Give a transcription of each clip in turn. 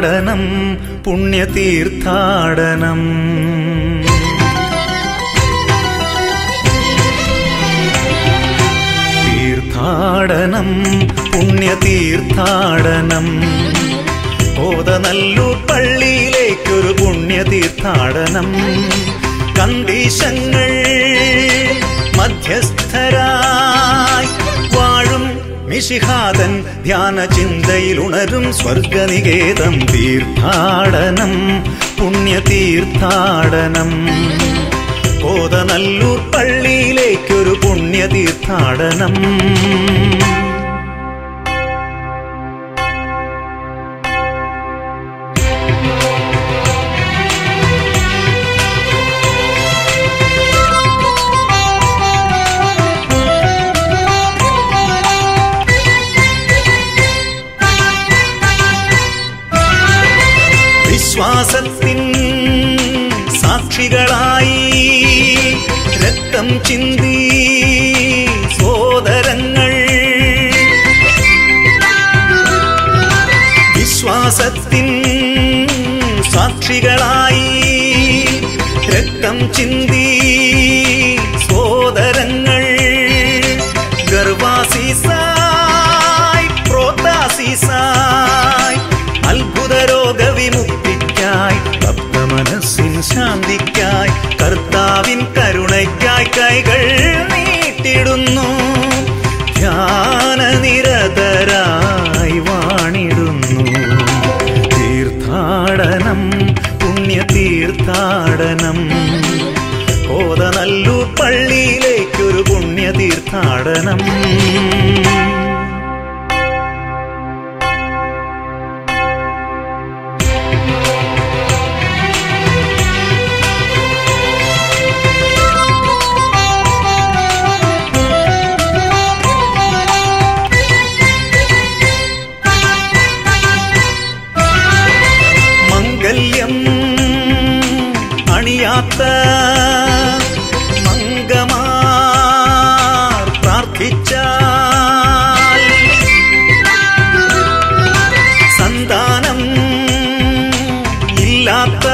തീർത്ഥാടനം പുണ്യതീർത്ഥാടനം. തീർത്ഥാടനം പുണ്യതീർത്ഥാടനം. കോതനല്ലൂർ പള്ളിയിലേക്കൊരു പുണ്യതീർത്ഥാടനം. കണ്ടീശങ്ങൾ മധ്യസ്ഥരായി വാഴും മിശിഹാതൻ ധ്യാനചിന്തയിലുണരും സ്വർഗനികേതം. തീർത്ഥാടനം പുണ്യതീർത്ഥാടനം. കോതനല്ലൂർ പള്ളിയിലേക്കൊരു പുണ്യതീർത്ഥാടനം. വിശ്വാസത്തിൻ സാക്ഷികളായി രക്തം ചിന്തി സോദരങ്ങൾ. വിശ്വാസത്തിൻ സാക്ഷികളായി രക്തം ചിന്തി സോദരങ്ങൾ. ഗർവാസീസായി പ്രോത്താസീസായി അത്ഭുത രോഗവിമുക്തിക്കായി ഭക്തമനസ്സിൻ ശാന്തിക്കായി കർത്താവിൻ കരുണയ്ക്കായി കൈകൾ നീട്ടിടുന്നു. ധ്യാനനിരതരായി വാണിടുന്നു. തീർത്ഥാടനം പുണ്യതീർത്ഥാടനം. കോതനല്ലൂർ പള്ളിയിലേക്കൊരു പുണ്യതീർത്ഥാടനം. അണിയാത്ത മംഗമാർ പ്രാർത്ഥിച്ചാൽ സന്താനം ഇല്ലാത്ത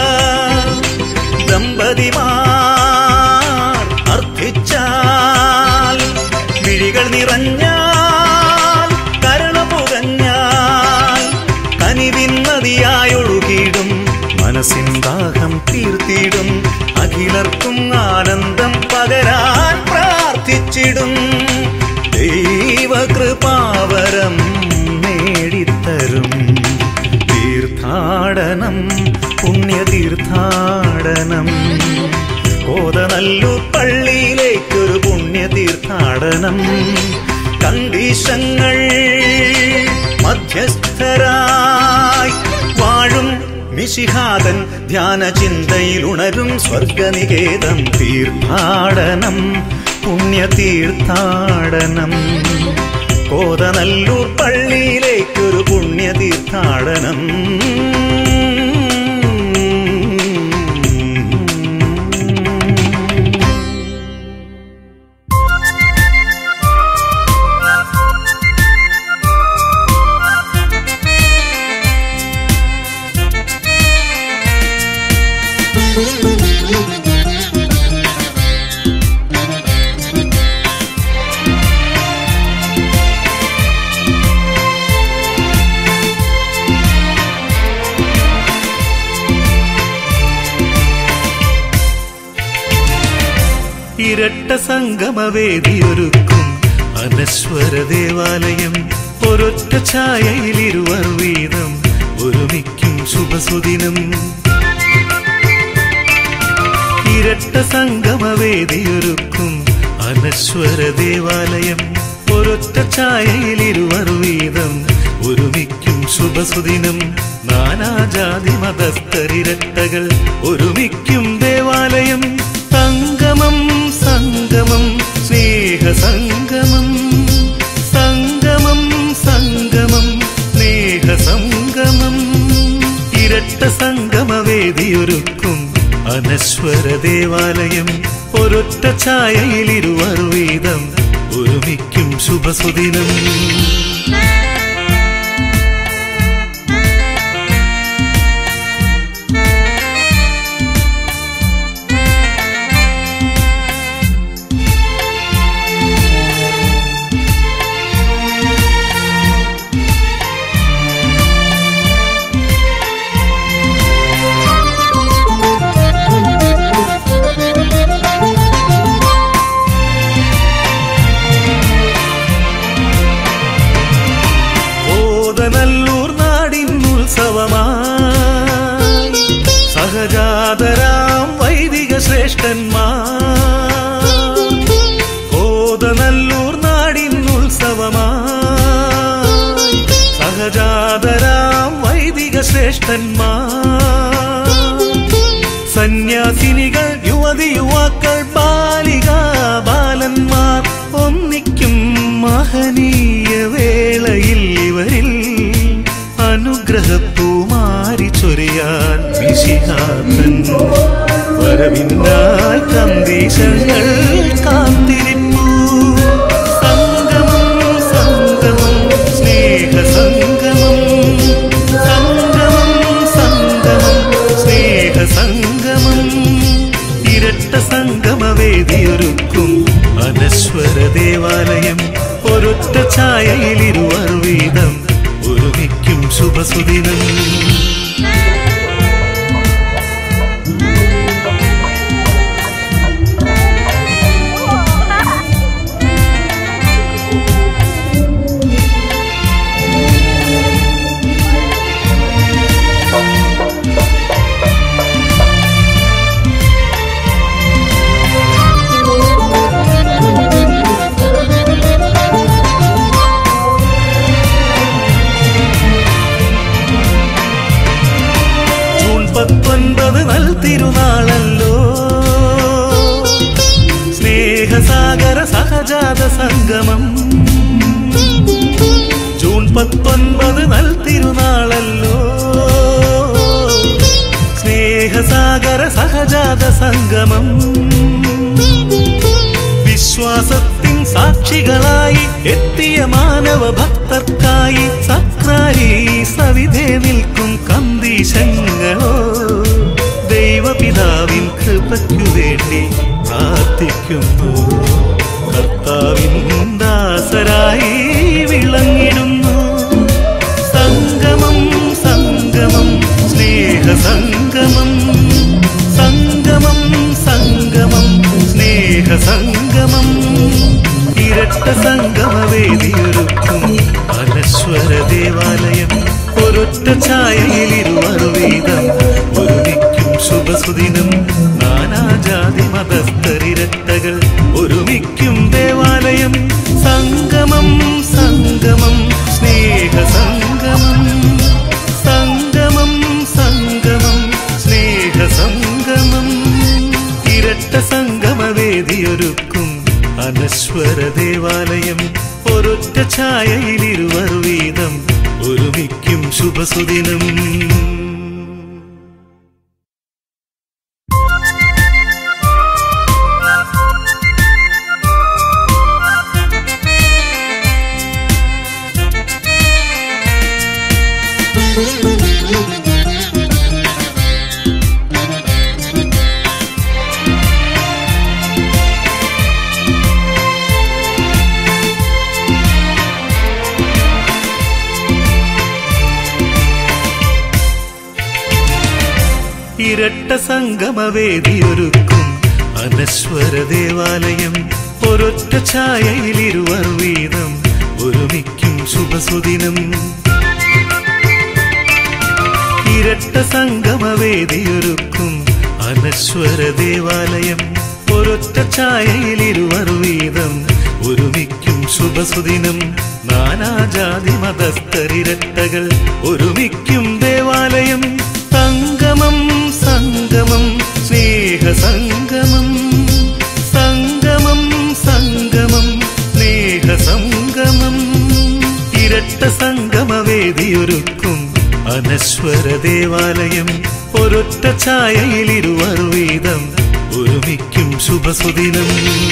ദമ്പതിമാർ അർത്ഥിച്ചാൽ മിഴികൾ നിറഞ്ഞാൽ കരുണ പുകഞ്ഞാൽ കനിവിൻ നദിയായൊഴുകിടും. മനസ്സിൻ ദാഹം തീർത്തിടും. അഖിലർക്കും ആനന്ദം പകരാൻ പ്രാർത്ഥിച്ചിടും. ദൈവകൃപാവരം നേടിത്തരും. തീർത്ഥാടനം പുണ്യതീർത്ഥാടനം. കോതനല്ലൂർ പള്ളിയിലേക്കൊരു പുണ്യതീർത്ഥാടനം. കണ്ടീശങ്ങൾ മധ്യസ്ഥരായി വാഴും മിശിഹാതൻ ധ്യാനചിന്തയിലുണരും സ്വർഗനികേതം. തീർത്ഥാടനം പുണ്യതീർത്ഥാടനം. കോതനല്ലൂർ പള്ളിയിലേക്കൊരു പുണ്യതീർത്ഥാടനം. ഇരട്ട സംഗമവേദിയൊരുക്കും അനശ്വര ദേവാലയം. ഒരൊറ്റ ഛായയിലിരുവർ വീതം ഒരുമിക്കും ശുഭസുദിനം. ഇരട്ട സംഗമവേദിയൊരുക്കും അനശ്വര ദേവാലയം. ഒരൊറ്റ ഛായയിലിരുവർ വീതം ഒരുമിക്കും ശുഭസുദിനം. നാനാജാതി മതസ്ഥരിരട്ടകൾ ഒരുമിക്കും ദേവാലയം. സംഗമം സംഗമം സ്നേഹസംഗമം. സംഗമം സംഗമം സ്നേഹസംഗമം. ഇരട്ട സംഗമവേദിയൊരുക്കും അനശ്വര ദേവാലയം. ഒരൊറ്റ ഛായയിലിരുവർ വീതം ഒരുമിക്കും ശുഭസുദിനം. ശ്രേഷ്ഠന്മാർ, സന്യാസിനികൾ, യുവതി യുവാക്കൾ, ബാലിക ബാലന്മാർ ഒന്നിക്കും മഹനീയ വേളയിൽ ഇവരിൽ അനുഗ്രഹപ്പൂമാരി ചൊരിയാൻ മിശിഹാതൻ വരവിനായി കന്ദീശങ്ങൾ കാത്തിരിപ്പൂ. സംഗമം സംഗമം സ്നേഹസംഗമം, സംഗമം സംഗമം സ്നേഹസംഗമം, ഇരട്ട സംഗമവേദിയൊരുക്കും അനശ്വര ദേവാലയം. ഒരൊറ്റ ഛായയിൽ ഇരുവർ വീതം ഒരുമിക്കും ശുഭസുദിനം. തിരുനാളല്ലോ സ്നേഹസാഗര സഹജാത സംഗമം. ജൂൺ 19 തിരുനാളല്ലോ സ്നേഹസാഗര സഹജാത സംഗമം. വിശ്വാസത്തിൻ സാക്ഷികളായി എത്തിയ മാനവ ഭക്തർക്കായി സക്രാരി സവിധേ നിൽക്കും കന്ദീശങ്ങളോ. ദൈവപിതാവിൻ കൃപയ്ക്കു വേണ്ടി പ്രാർത്ഥിക്കുന്നു, കർത്താവിൻ ദാസരായി വിളങ്ങിടുന്നു. സംഗമം സംഗമം സ്നേഹസംഗമം, സംഗമം സംഗമം സ്നേഹസംഗമം, ഇരട്ട സംഗമവേദിയൊരുക്കും അനശ്വര ദേവാലയം. ഒരൊറ്റ ഛായയിൽ ഇരുവർ വീതം ഒരുമിക്കും ശുഭസുദിനം. നാനാജാതി മതസ്ഥരിരട്ടകൾ ഒരുമിക്കും ദേവാലയം. സംഗമം സംഗമം സ്നേഹസംഗമം, സംഗമം സംഗമം സ്നേഹസംഗമം, ഇരട്ട സംഗമവേദിയൊരുക്കും അനശ്വര ദേവാലയം. ഒരൊറ്റ ഛായയിൽ ഇരുവർ വീതം ഒരുമിക്കും ശുഭസുദിനം. ഇരട്ട സംഗമവേദിയൊരുക്കും അനശ്വര ദേവാലയം. ഒരൊറ്റ ഛായയിൽ ഇരുവർ വീതം ഒരുമിക്കും ശുഭസുദിനം. ഇരട്ട സംഗമവേദിയൊരുക്കും അനശ്വര ദേവാലയം. ഒരൊറ്റ ഛായയിൽ ഇരുവർ വീതം ഒരുമിക്കും ശുഭസുദിനം. നാനാജാതി മതസ്ഥരിരട്ടകൾ ഒരുമിക്കും ദേവാലയം. സംഗമം സംഗമം സ്നേഹസംഗമം, സംഗമം സംഗമം സ്നേഹസംഗമം, ഇരട്ട സംഗമവേദിയൊരുക്കും അനശ്വര ദേവാലയം. ഒരൊറ്റ ഛായയിൽ ഇരുവർ വീതം ഒരുമിക്കും ശുഭസുദിനം.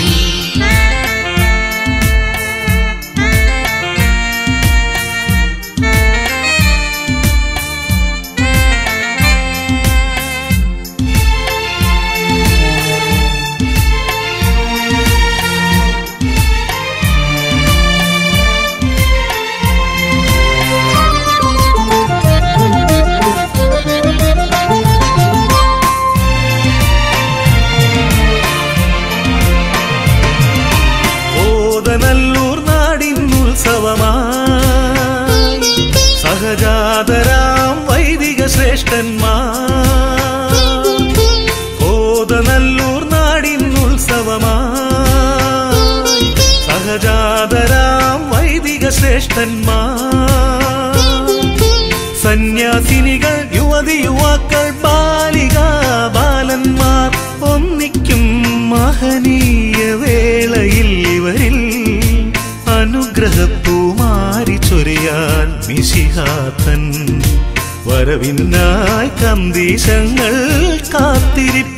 സഹജാതരാം വൈദിക ശ്രേഷ്ഠന്മാർ, കോതനല്ലൂർ നാടിൻ ഉത്സവമായി. സഹജാതരാം വൈദിക ശ്രേഷ്ഠന്മാർ, സന്യാസിനികൾ, യുവതി യുവാക്കൾ ബാലിക ബാലന്മാർ ഒന്നിക്കും മഹനീയ വേളയിൽ ഇവരിൽ അനുഗ്രഹപ്പൂമാരി ചൊരിയാൻ മിശിഹാതൻ വരവിനായി കന്ദീശങ്ങൾ കാത്തിരിപ്പ്.